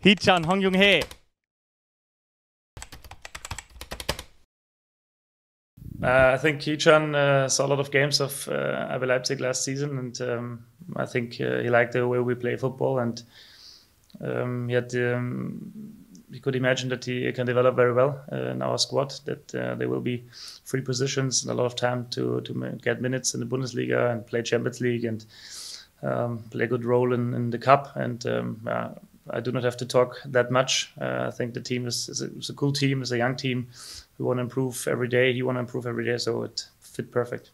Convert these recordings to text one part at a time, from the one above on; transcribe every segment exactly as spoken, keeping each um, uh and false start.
Hee-chan, Hong Young-hae. Uh, I think Hee-chan uh, saw a lot of games of uh, R B Leipzig last season, and um, I think uh, he liked the way we play football, and um, he had um, he could imagine that he can develop very well uh, in our squad. That uh, there will be free positions and a lot of time to to get minutes in the Bundesliga and play Champions League and um, play a good role in, in the cup. And um, uh, I do not have to talk that much. Uh, I think the team is, is, a, is a cool team, it's a young team. We want to improve every day. He want to improve every day, so it fit perfect.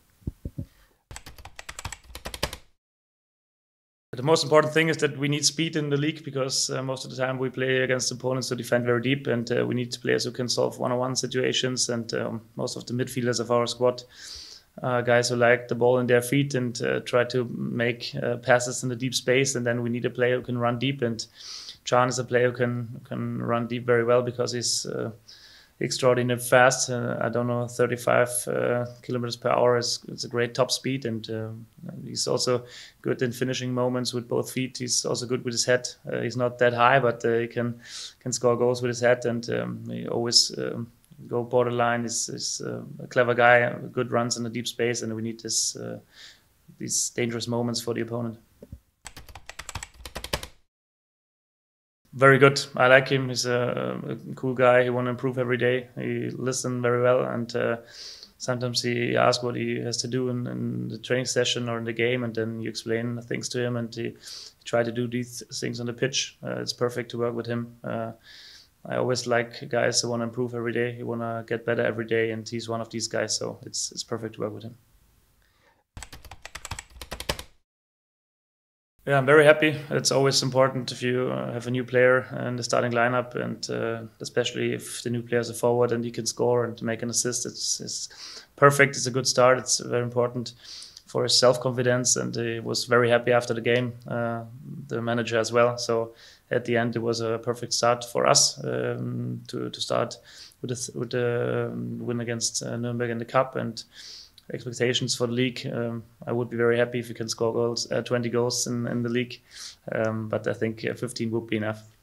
The most important thing is that we need speed in the league, because uh, most of the time we play against opponents who defend very deep, and uh, we need players who can solve one-on-one situations. And um, most of the midfielders of our squad, uh, guys who like the ball in their feet and uh, try to make uh, passes in the deep space. And then we need a player who can run deep. And Can is a player who can can run deep very well, because he's uh, extraordinarily fast. Uh, I don't know, thirty-five uh, kilometers per hour is, is a great top speed, and uh, he's also good in finishing moments with both feet. He's also good with his head. Uh, he's not that high, but uh, he can can score goals with his head, and um, he always um, go borderline. He's, he's uh, a clever guy, good runs in the deep space, and we need this uh, these dangerous moments for the opponent. Very good. I like him. He's a, a cool guy. He want to improve every day. He listens very well, and uh, sometimes he asks what he has to do in, in the training session or in the game, and then you explain things to him, and he, he try to do these things on the pitch. Uh, it's perfect to work with him. Uh, I always like guys who want to improve every day. He want to get better every day, and he's one of these guys. So it's it's perfect to work with him. Yeah, I'm very happy. It's always important if you uh, have a new player in the starting lineup, and uh, especially if the new player is a forward and he can score and make an assist. It's, it's perfect. It's a good start. It's very important for his self-confidence, and he was very happy after the game, uh, the manager as well. So at the end, it was a perfect start for us um, to, to start with the, with the win against uh, Nuremberg in the cup. And expectations for the league, um, I would be very happy if we can score goals, uh, twenty goals in, in the league, um, but I think uh, fifteen would be enough.